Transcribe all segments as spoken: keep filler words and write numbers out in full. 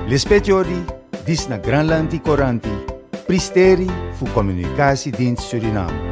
Lispetiori, dis na Granlandi Coranti, Pristeri fu Communicatiedienst Suriname.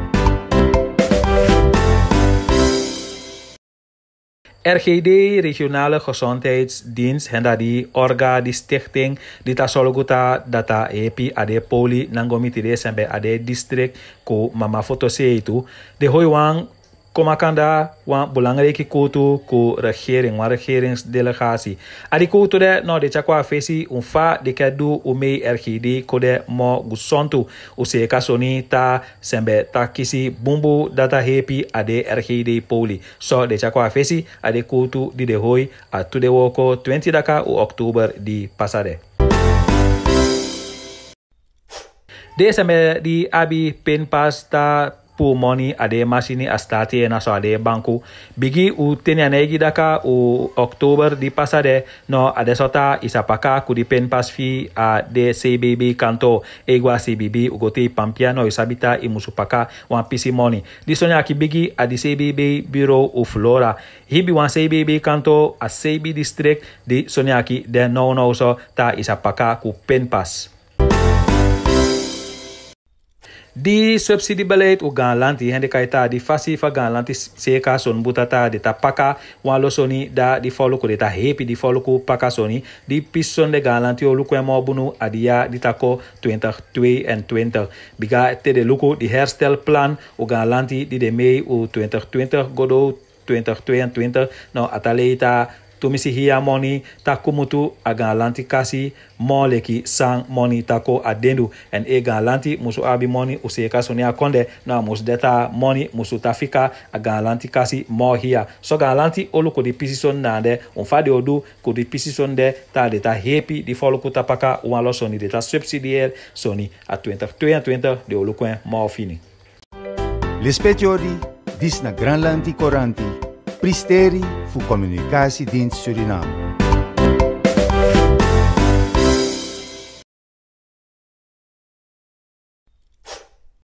R G D, Regionale Gezondheidsdienst, henda di orga di stichting di tasoluguta data epi ade poli nangomiti de sembe ade district ko mama foto se itu de hoi wang komakanda wan belangrijke kutu ku regering wan regeringsdelegatie adi kutu de no de chakwa fesi unfa de kadu ume R G D kode mo gusontu use kasoni ta sembe ta kisi bumbu data happy ade R G D poli so de chakwa fesi ade kutu di de hoi a tu de woko twintig daka u oktober di pasade de sembe di abi pen pasta pu money ade masini astati na so ade banku bigi u tenyanegi daka u oktober di pasade no ade sota isapaka ku di pen pas fi a de C B B kanto egwa C B B ugoti pampiano isabita imusupaka wan pisi money di sonya ki bigi adi C B B bureau u flora hibi wan C B B kanto a C B district di sonya ki de no no so ta isapaka ku pen pas. Di subsidiebeleid u Ganlanti hende kaita di fasi fa Ganlanti seka son butata de tapaka wan losoni da di foluku de ta hepi di foluku paka soni di pison de Ganlanti o luku emo bunu adia di tako twintig tweeëntwintig biga te de luku di herstelplan u Ganlanti di de mei u twintig twintig godo twintig tweeëntwintig no ataleta tumisi hiya money takumutu a Ganlanti kasi moleki sang money tako adendu en e Ganlanti musu abi money useka sonia konde na mus deta money musu tafika a Ganlanti kasi mo hiya so Ganlanti olu ko di pisison nande on fade odu ko di pisison de ta de ta happy di folo ko tapaka wan lo soni de ta subsidiaire soni a twintig tweeëntwintig de olu ko mo fini. Lispetiori, dis na Granlandi Coranti, Pristeri fu Communicatiedienst Suriname.